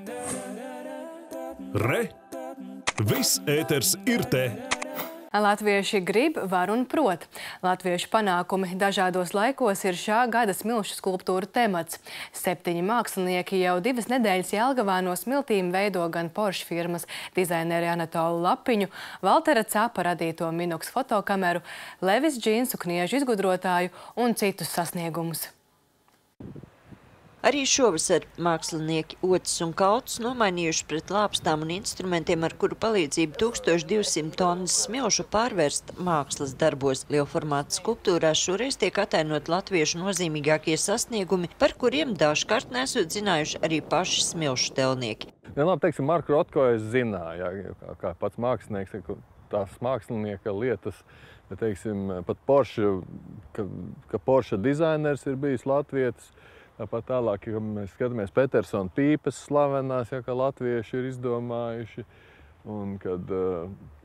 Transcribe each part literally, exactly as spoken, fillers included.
Re! Viss ēters ir te! Latvieši grib, var un prot. Latviešu panākumi dažādos laikos ir šā gada smilšu skulptūru temats. Septiņi mākslinieki jau divas nedēļas Jelgavā no smiltīm veido gan Porsche firmas dizaineri Anatolu Lapiņu, Valtera Capa radīto Minox fotokameru, Levis džinsu kniežu izgudrotāju un citus sasniegumus. Arī šovasar mākslinieki Ocis un Kauts nomainījuši pret lāpstām un instrumentiem, ar kuru palīdzību tūkstoš divsimt tonnas smilšu pārvērst mākslas darbos. Lielformāta skulptūrās šoreiz tiek atainot latviešu nozīmīgākie sasniegumi, par kuriem dažkārt nesot zinājuši arī paši smilšu telnieki. Ja, labi, teiksim, Marku Rotko es zināju, jā, kā, kā pats mākslinieks, tās mākslinieka lietas, ja, teiksim, pat Porsche, ka, ka Porsche dizainers ir bijis latvietis. Tāpat tālāk, ja mēs skatāmies Petersona pīpes slavenās, ja, ka latvieši ir izdomājuši. Un kad uh,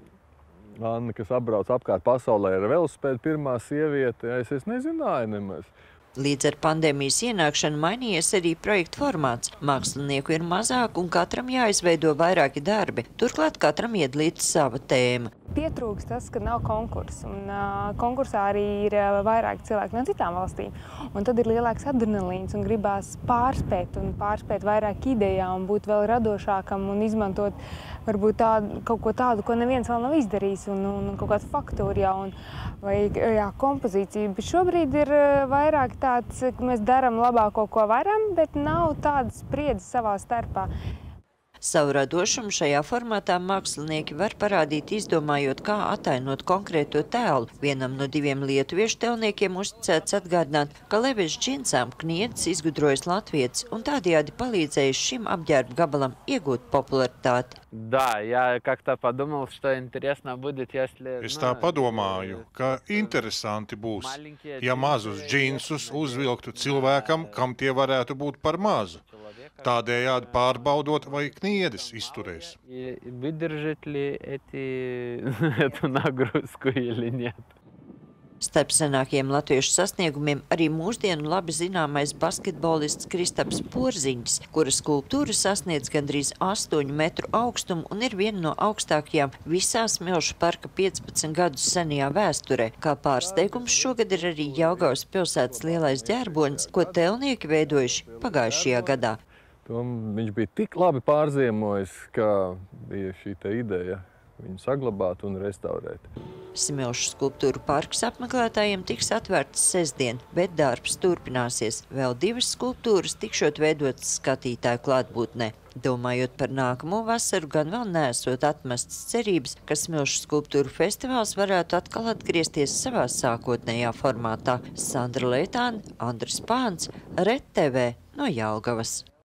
Anna, kas apbrauc apkārt pasaulē ar velosipēdu, pirmā sieviete, ja, es, es nezināju nemaz. Līdz ar pandēmijas ienākšanu mainījies arī projektu formāts. Mākslinieku ir mazāk un katram jāizveido vairāki darbi. Turklāt katram iedalīta sava tēma. Pietrūkst tas, ka nav konkursa. Un, uh, konkursā arī ir uh, vairāki cilvēki no citām valstīm. Un tad ir lielāks adrenalīns un gribās pārspēt un pārspēt vairāk idejā un būt vēl radošākam un izmantot varbūt tādu, kaut ko tādu, ko neviens vēl nav izdarījis, un, un, un kaut kādu faktūru jaunu vai jā, kompozīciju. Bet šobrīd ir vairāk tāds, ka mēs darām labāko, ko varam, bet nav tādas spriedzes savā starpā. Savu radošumu šajā formātā mākslinieki var parādīt, izdomājot, kā atainot konkrēto tēlu. Vienam no diviem lietuviešu telniekiem uzticēts atgādināt, ka Levis džinsām kniedzis izgudrojas latvietis un tādējādi palīdzējis šim apģērba gabalam iegūt popularitāti. Да, я как-то подумал, что интересно будет, если... Es tā padomāju, ka interesanti būs, ja mazus džinsus uzvilktu cilvēkam, kam tie varētu būt par mazu. Tādējādi pārbaudot, vai kniedis izturēs. Выдержит ли эти эту нагрузку или нет? Starp senākiem latviešu sasniegumiem arī mūsdienu labi zināmais basketbolists Kristaps Porziņš, kura skulptūra sasniedz gandrīz astoņu metru augstumu un ir viena no augstākajām visā smilšu parka piecpadsmit gadus senajā vēsturē. Kā pārsteigums šogad ir arī Jelgavas pilsētas lielais ģērbonis, ko telnieki veidojuši pagājušajā gadā. Viņš bija tik labi pārziemojis, ka bija šī te ideja viņu saglabāt un restaurēt. Smilšu skulptūru parks apmeklētājiem tiks atvērts sestdien, bet darbs turpināsies. Vēl divas skulptūras tikšot veidotas skatītāju klātbūtnē. Domājot par nākamo vasaru, gan vēl neesot atmestas cerības, ka smilšu skulptūru festivāls varētu atkal atgriezties savā sākotnējā formātā. Sandra Leitāne, Andris Pāns, Red T V no Jelgavas.